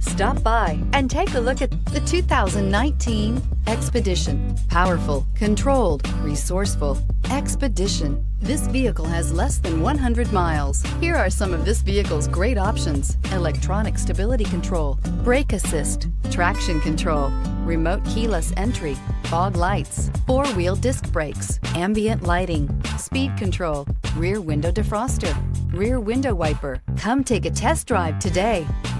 Stop by and take a look at the 2019 Expedition. Powerful, controlled, resourceful. Expedition. This vehicle has less than 100 miles. Here are some of this vehicle's great options: electronic stability control, brake assist, traction control, remote keyless entry, fog lights, four-wheel disc brakes, ambient lighting, speed control, rear window defroster, rear window wiper. Come take a test drive today.